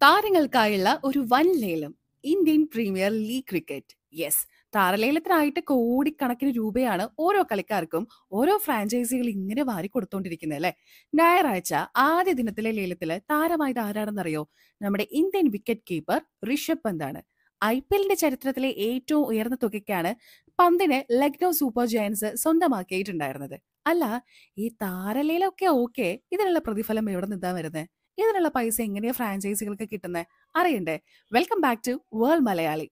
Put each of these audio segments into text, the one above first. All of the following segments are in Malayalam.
താരങ്ങൾക്കായുള്ള ഒരു വൻ ലേലം. Indian premier league cricket. Yes, താരലേലത്തിനായിട്ട് കോടിക്കണക്കിന് രൂപയാണ് ഓരോ കളിക്കാർക്കും ഓരോ ഫ്രാഞ്ചൈസികൾ ഇങ്ങനെ വാരി കൊടുത്തോണ്ടിരിക്കുന്നത് അല്ലെ. ഞായറാഴ്ച ആദ്യ ദിനത്തിലെ ലേലത്തില് താരമായത് ആരാണെന്നറിയോ? നമ്മുടെ ഇന്ത്യൻ വിക്കറ്റ് കീപ്പർ ഋഷഭ് പന്താണ്. IPLന്റെ ചരിത്രത്തിലെ ഏറ്റവും ഉയർന്ന തുകയ്ക്കാണ് പന്തിനെ ലക്നൗ സൂപ്പർ ജയൻസ് സ്വന്തമാക്കിയിട്ടുണ്ടായിരുന്നത്. അല്ല, ഈ താരലേലമൊക്കെ ഓക്കെ, ഇതിനുള്ള പ്രതിഫലം എവിടെ നിന്നാ വരുന്നത്? ഇതിനുള്ള പൈസ എങ്ങനെയാ ഫ്രാഞ്ചൈസികൾക്ക് കിട്ടുന്നത്? അറിയണ്ടേ? Welcome back to world Malayali.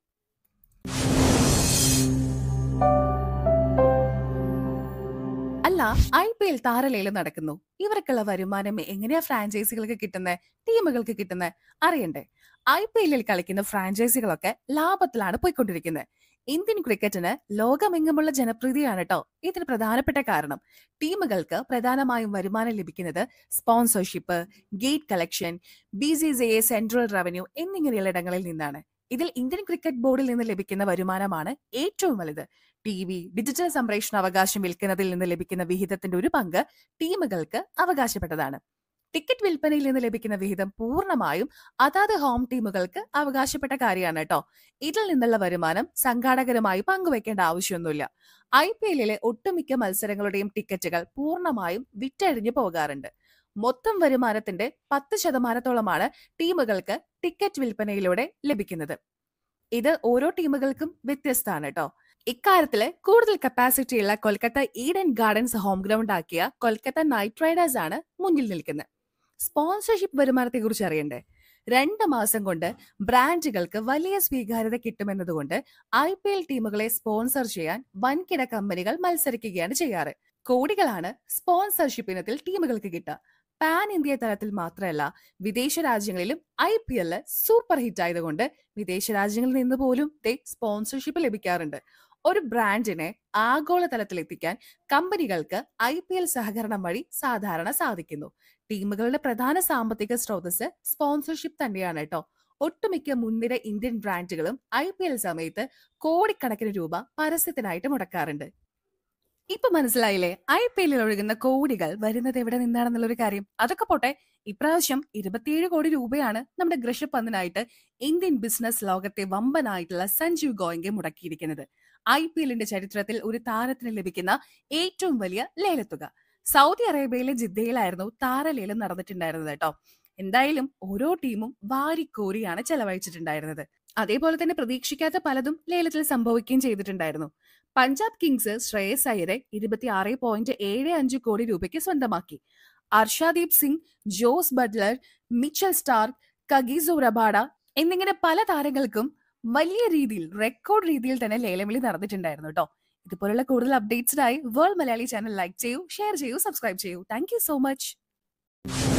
അല്ല, IPL താരലേലം നടക്കുന്നു. ഇവർക്കുള്ള വരുമാനം എങ്ങനെയാ ഫ്രാഞ്ചൈസികൾക്ക് കിട്ടുന്നത്, ടീമുകൾക്ക് കിട്ടുന്നത്? അറിയണ്ടേ? IPLൽ കളിക്കുന്ന ഫ്രാഞ്ചൈസികളൊക്കെ ലാഭത്തിലാണ് പോയിക്കൊണ്ടിരിക്കുന്നത്. ഇന്ത്യൻ ക്രിക്കറ്റിന് ലോകമെങ്ങുമുള്ള ജനപ്രീതിയാണ് കേട്ടോ ഇതിന് പ്രധാനപ്പെട്ട കാരണം. ടീമുകൾക്ക് പ്രധാനമായും വരുമാനം ലഭിക്കുന്നത് sponsorship, gate collection, BCCI central revenue എന്നിങ്ങനെയുള്ള ഇടങ്ങളിൽ നിന്നാണ്. ഇതിൽ ഇന്ത്യൻ ക്രിക്കറ്റ് ബോർഡിൽ നിന്ന് ലഭിക്കുന്ന വരുമാനമാണ് ഏറ്റവും വലുത്. TV, ഡിജിറ്റൽ സംപ്രേഷണ അവകാശം വിൽക്കുന്നതിൽ നിന്ന് ലഭിക്കുന്ന വിഹിതത്തിന്റെ ഒരു പങ്ക് ടീമുകൾക്ക് അവകാശപ്പെട്ടതാണ്. ടിക്കറ്റ് വിൽപ്പനയിൽ നിന്ന് ലഭിക്കുന്ന വിഹിതം പൂർണ്ണമായും അതാത് ഹോം ടീമുകൾക്ക് അവകാശപ്പെട്ട കാര്യമാണ് കേട്ടോ. ഇതിൽ നിന്നുള്ള വരുമാനം സംഘാടകരുമായി പങ്കുവെക്കേണ്ട ആവശ്യമൊന്നുമില്ല. IPLലെ ഒട്ടുമിക്ക മത്സരങ്ങളുടെയും ടിക്കറ്റുകൾ പൂർണ്ണമായും വിറ്റഴിഞ്ഞു പോകാറുണ്ട്. മൊത്തം വരുമാനത്തിന്റെ 10% ടീമുകൾക്ക് ടിക്കറ്റ് വിൽപ്പനയിലൂടെ ലഭിക്കുന്നത്. ഇത് ഓരോ ടീമുകൾക്കും വ്യത്യസ്തമാണ് കേട്ടോ. ഇക്കാര്യത്തില് കൂടുതൽ കപ്പാസിറ്റിയുള്ള Kolkata Eden Gardens home ground ആക്കിയ കൊൽക്കത്ത നൈറ്റ് റൈഡേഴ്സ് ആണ് മുന്നിൽ നിൽക്കുന്നത്. സ്പോൺസർഷിപ്പ് വരുമാനത്തെ കുറിച്ച് അറിയണ്ടേ? 2 മാസം കൊണ്ട് ബ്രാൻഡുകൾക്ക് വലിയ സ്വീകാര്യത കിട്ടുമെന്നതുകൊണ്ട് IPL ടീമുകളെ സ്പോൺസർ ചെയ്യാൻ വൻകിട കമ്പനികൾ മത്സരിക്കുകയാണ് ചെയ്യാറ്. കോടികളാണ് സ്പോൺസർഷിപ്പ് ഇനത്തിൽ ടീമുകൾക്ക് കിട്ടുക. പാൻ ഇന്ത്യ തലത്തിൽ മാത്രമല്ല, വിദേശ രാജ്യങ്ങളിലും IPL സൂപ്പർ ഹിറ്റ് ആയതുകൊണ്ട് വിദേശ രാജ്യങ്ങളിൽ നിന്ന് പോലും സ്പോൺസർഷിപ്പ് ലഭിക്കാറുണ്ട്. ഒരു ബ്രാൻഡിനെ ആഗോളതലത്തിൽ എത്തിക്കാൻ കമ്പനികൾക്ക് IPL സഹകരണം വഴി സാധാരണ സാധിക്കുന്നു. ടീമുകളുടെ പ്രധാന സാമ്പത്തിക സ്രോതസ് സ്പോൺസർഷിപ്പ് തന്നെയാണ് കേട്ടോ. ഒട്ടുമിക്ക മുൻനിര ഇന്ത്യൻ ബ്രാൻഡുകളും IPL സമയത്ത് കോടിക്കണക്കിന് രൂപ പരസ്യത്തിനായിട്ട് മുടക്കാറുണ്ട്. ഇപ്പൊ മനസ്സിലായില്ലേ IPLൽ ഒഴുകുന്ന കോടികൾ വരുന്നത് എവിടെ നിന്നാണെന്നുള്ളൊരു കാര്യം? അതൊക്കെ പോട്ടെ, ഇപ്രാവശ്യം 27 കോടി രൂപയാണ് നമ്മുടെ ഋഷഭ് പന്തിനായിട്ട് ഇന്ത്യൻ ബിസിനസ് ലോകത്തെ വമ്പനായിട്ടുള്ള സഞ്ജീവ് ഗോയങ്കെ മുടക്കിയിരിക്കുന്നത്. IPLന്റെ ചരിത്രത്തിൽ ഒരു താരത്തിന് ലഭിക്കുന്ന ഏറ്റവും വലിയ ലേലത്തുക. സൗദി അറേബ്യയിലെ ജിദ്ദയിലായിരുന്നു താരലേലം നടന്നിട്ടുണ്ടായിരുന്നത് കേട്ടോ. എന്തായാലും ഓരോ ടീമും വാരിക്കോരിയാണ് ചെലവഴിച്ചിട്ടുണ്ടായിരുന്നത്. അതേപോലെ തന്നെ പ്രതീക്ഷിക്കാത്ത പലതും ലേലത്തിൽ സംഭവിക്കുകയും ചെയ്തിട്ടുണ്ടായിരുന്നു. പഞ്ചാബ് കിങ്സ് ശ്രേയസ് അയ്യരെ 26.75 കോടി രൂപയ്ക്ക് സ്വന്തമാക്കി. Arshdeep Singh, Jos Buttler, Mitchell Starc, Kagiso Rabada എന്നിങ്ങനെ പല താരങ്ങൾക്കും വലിയ രീതിയിൽ റെക്കോർഡ് രീതിയിൽ തന്നെ ലേലവിളി നടന്നിട്ടുണ്ടായിരുന്നു കേട്ടോ. ഇതുപോലുള്ള കൂടുതൽ അപ്ഡേറ്റ്സിനായി വേൾഡ് മലയാളി ചാനൽ ലൈക്ക് ചെയ്യൂ, ഷെയർ ചെയ്യൂ, സബ്സ്ക്രൈബ് ചെയ്യൂ. Thank you so much.